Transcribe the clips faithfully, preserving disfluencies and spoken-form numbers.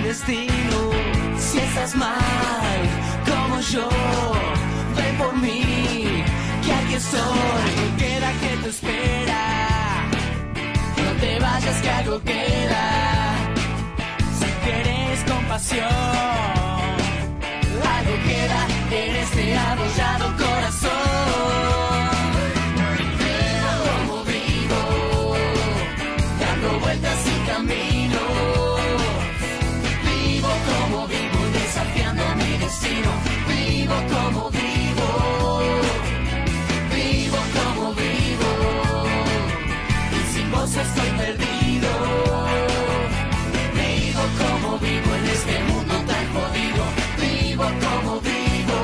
destino. Si estás mal, como yo, ven por mí, que aquí estoy. No queda que te espera, no te vayas que algo queda. Si quieres compasión, algo queda en este arrollado corazón. Vivo como vivo, dando vueltas sin camino. Vivo como vivo, desafiando mi destino. Vivo como vivo, vivo como vivo, y sin vos estoy perdido. Vivo como vivo en este mundo tan jodido. Vivo como vivo.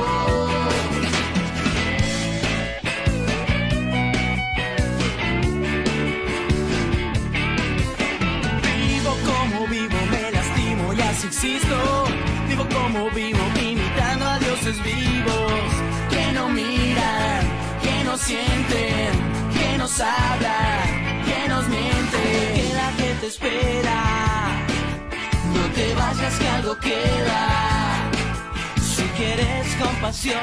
Vivo como vivo, me lastimo y así existo. Vivo como vivo, imitando a dioses vivos que no miran, que no sienten, que nos hablan, que nos mienten. Queda que te espera, no te vayas que algo queda. Si quieres compasión,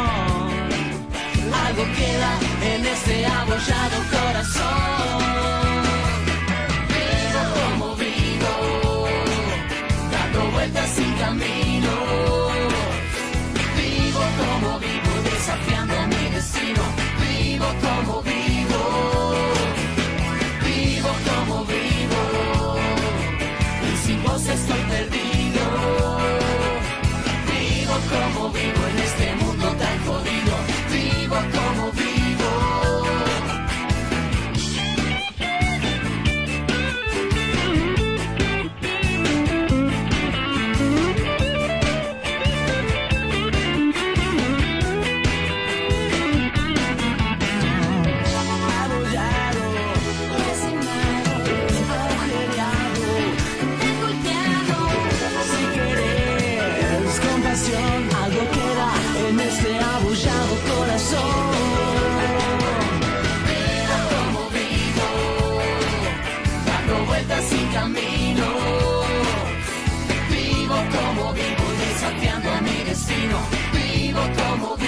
algo queda en este abollado corazón. Vivo como vivo, dando vueltas sin camino. Vivo como vivo, desafiando mi destino. Vivo como vivo, vivo como vivo, y sin vos estoy perdido. Vivo como vivo en este mundo tan jodido. Vivo como vivo. Algo queda en este abollado corazón. Vivo como vivo, dando vueltas sin camino. Vivo como vivo, desafiando mi destino. Vivo como vivo.